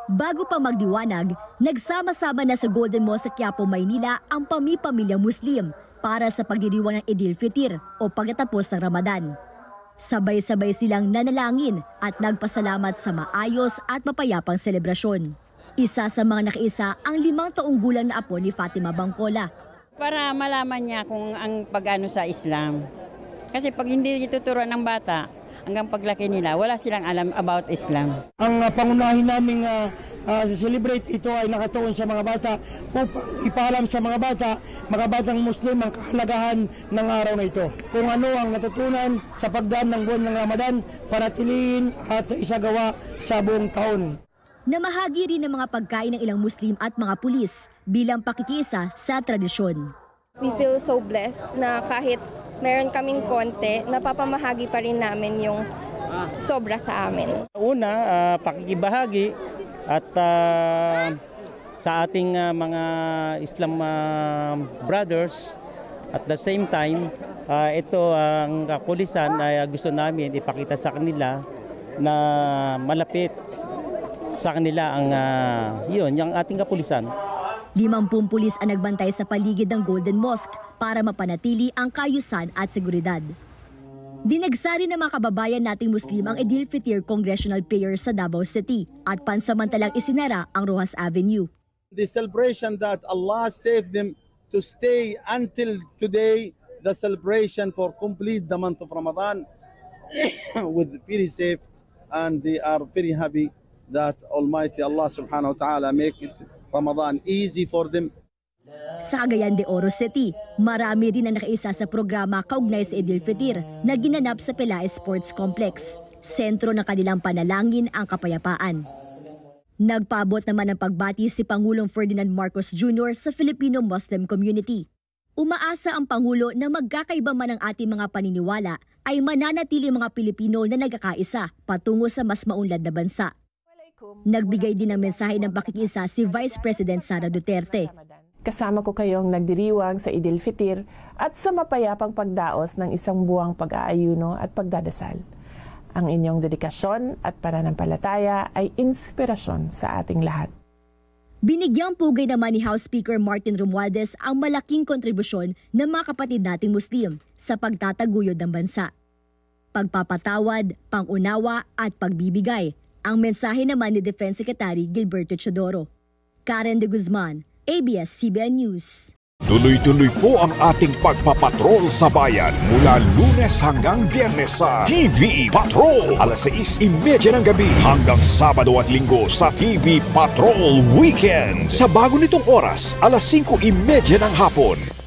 Bago pa magdiwanag, nagsama-sama na sa Golden Mosque sa Quiapo, Maynila ang pamilya Muslim para sa pagdiriwang ng Eid al-Fitr o pagtatapos ng Ramadan. Sabay-sabay silang nanalangin at nagpasalamat sa maayos at mapayapang selebrasyon. Isa sa mga nakiisa ang 5 taong gulang na apo ni Fatima Bangcola. Para malaman niya kung ang pag-ano sa Islam. Kasi pag hindi ituturuan ng bata, hanggang paglaki nila, wala silang alam about Islam. Ang pangunahin naming celebrate ito ay nakatuon sa mga bata upang ipaalam sa mga batang Muslim ang kahalagahan ng araw na ito. Kung ano ang natutunan sa pagdaan ng buwan ng Ramadan, panatilihin at isagawa sa buong taon. Namahagi rin ng mga pagkain ng ilang Muslim at mga pulis bilang pakikiisa sa tradisyon. We feel so blessed na kahit meron kaming konti, napapamahagi pa rin namin yung sobra sa amin. Una, pakikibahagi at sa ating mga Islam brothers. At the same time, ito ang kapulisan ay gusto namin ipakita sa kanila na malapit sa kanila ang yung ating kapulisan. 50 pulis ang nagbantay sa paligid ng Golden Mosque para mapanatili ang kaayusan at seguridad. Dinagsari ng mga kababayan nating Muslim ang Eid al-Fitr Congressional Prayer sa Davao City at pansamantalang isinara ang Rojas Avenue. The celebration that Allah saved them to stay until today, the celebration for complete the month of Ramadan with very safe, and they are very happy that Almighty Allah subhanahu wa ta'ala make it Ramadan easy for them. Sa Cagayan de Oro City, marami rin ang nakaisa sa programa kaugnay sa Eid al-Fitr na ginanap sa Pelaez Sports Complex. Sentro ng kanilang panalangin ang kapayapaan. Nagpaabot naman ng pagbati si Pangulong Ferdinand Marcos Jr. sa Filipino Muslim community. Umaasa ang Pangulo na magkakaiba man ang ating mga paniniwala ay mananatili mga Pilipino na nagkakaisa patungo sa mas maunlad na bansa. Nagbigay din ng mensahe ng pakikisa si Vice President Sara Duterte. Kasama ko kayong nagdiriwang sa Eid al-Fitr at sa mapayapang pagdaos ng isang buwang pag-aayuno at pagdadasal. Ang inyong dedikasyon at pananampalataya ay inspirasyon sa ating lahat. Binigyang pugay naman ni House Speaker Martin Romualdez ang malaking kontribusyon ng mga kapatid nating Muslim sa pagtataguyod ng bansa. Pagpapatawad, pangunawa at pagbibigay. Ang mensahe naman ni Defense Secretary Gilberto Chodoro. Karen de Guzman, ABS-CBN News. Tuloy-tuloy po ang ating pagpapatrol sa bayan mula Lunes hanggang Biyernes sa TV Patrol. Alas 6:30 ng gabi hanggang Sabado at Linggo sa TV Patrol Weekend. Sa bago nitong oras, alas 5:30 ng hapon.